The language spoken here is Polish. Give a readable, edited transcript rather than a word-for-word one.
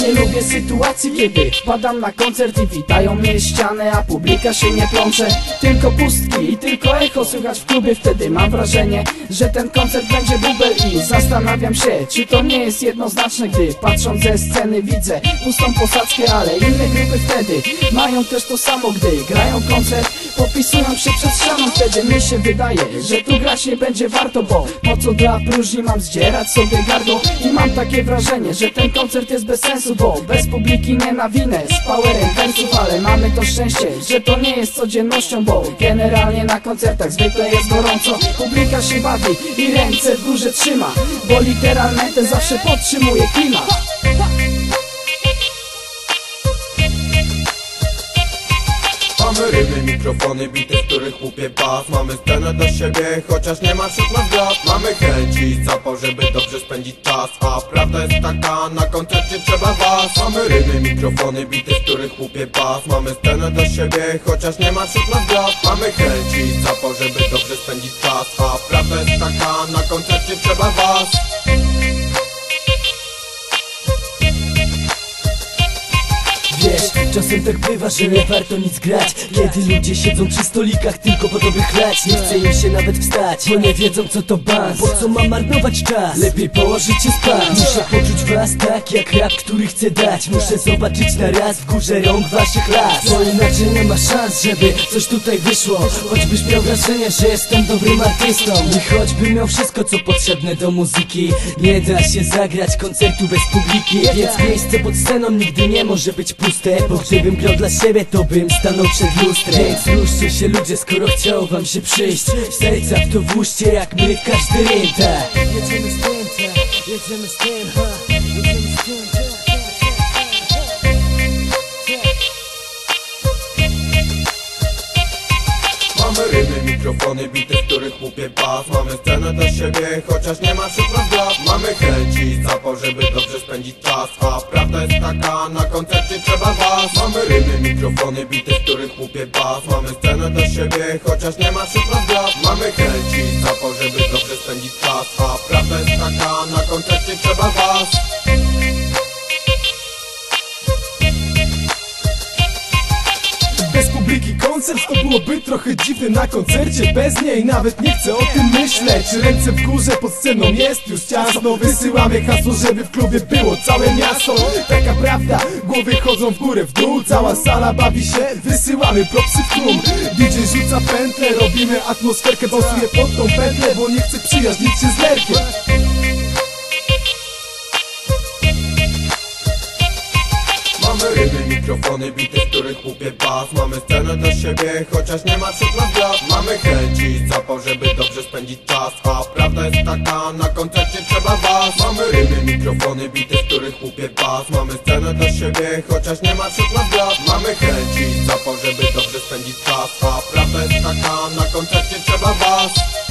Nie lubię sytuacji, kiedy wpadam na koncert i witają mnie ściany, a publika się nie plącze. Tylko pustki i tylko echo słychać w klubie. Wtedy mam wrażenie, że ten koncert będzie bubel i zastanawiam się, czy to nie jest jednoznaczne, gdy patrząc ze sceny widzę pustą posadzkę, ale inne grupy wtedy mają też to samo, gdy grają koncert, popisują się przed ścianą. Wtedy mi się wydaje, że tu grać nie będzie warto, bo po co dla próżni mam zdzierać sobie gardło? I mam takie wrażenie, że ten koncert jest bez sensu, bo bez publiki nie nawinę z powerem wersów. Ale mamy to szczęście, że to nie jest codziennością, bo generalnie na koncertach zwykle jest gorąco. Publika się bawi i ręce w górze trzyma, bo literalnie ten zawsze podtrzymuje klimat. Mamy rymy, mikrofony, bity, w których łupie bas. Mamy scenę do siebie, chociaż nie ma wśród nas gwiazd. Mamy chęć i zapał, żeby dobrze spędzić czas, a prawda jest taka, na koncercie trzeba was. Mamy rymy, mikrofony, bity, w których łupie bas. Mamy scenę do siebie, chociaż nie ma wśród nas gwiazd. Mamy chęć i zapał, żeby dobrze spędzić czas, a prawda jest taka, na koncercie trzeba was. Wiesz, czasem tak bywa, że nie warto nic grać, kiedy ludzie siedzą przy stolikach tylko po to by chlać. Nie chce im się nawet wstać, bo nie wiedzą co to bans. Po co mam marnować czas? Lepiej położyć się spać. Muszę poczuć was tak jak rap, który chcę dać. Muszę zobaczyć na raz w górze rąk waszych las, bo inaczej nie ma szans, żeby coś tutaj wyszło. Choćbyś miał wrażenie, że jestem dobrym artystą i choćbym miał wszystko co potrzebne do muzyki, nie da się zagrać koncertu bez publiki. Więc miejsce pod sceną nigdy nie może być puste, bo gdybym grał dla siebie, to bym stanął przed lustrem. Więc ruszcie się ludzie, skoro chciało wam się przyjść. Serca w to włóżcie jak my w każdy rym. Jedziemy z tym, jedziemy z tym, jedziemy z tym. Mamy rymy, mikrofony, bity, w których łupie bas. Mamy scenę do siebie, chociaż nie ma wśród nas gwiazd. Mamy chęć i zapał, żeby dobrze spędzić czas, a prawda jest taka, na koncercie trzeba was. Mamy rymy, mikrofony, bity, w których łupie bas. Mamy scenę do siebie, chociaż nie ma wśród nas gwiazd. Mamy chęć i zapał, żeby dobrze spędzić czas, a prawda jest taka, na koncercie trzeba was. Bez publiki koncert to byłoby trochę dziwny. Na koncercie bez niej nawet nie chcę o tym myśleć. Ręce w górze, pod sceną jest już ciasno. Wysyłamy hasło, żeby w klubie było całe miasto. Taka prawda, głowy chodzą w górę, w dół. Cała sala bawi się, wysyłamy propsy w tłum. DJ rzuca pętlę, robimy atmosferkę. Bąsuję pod tą pętlę, bo nie chcę przyjaźnić się z Lerkiem. Mamy rymy, mikrofony, bity, w których łupie bas. Mamy scenę do siebie, chociaż nie ma wśród nas gwiazd. Mamy chęć i zapał, żeby dobrze spędzić czas, a prawda jest taka, na koncercie trzeba was. Mamy rymy, mikrofony, bity, w których łupie bas. Mamy scenę do siebie, chociaż nie ma wśród nas gwiazd. Mamy chęć i zapał, żeby dobrze spędzić czas, a prawda jest taka, na koncercie trzeba was.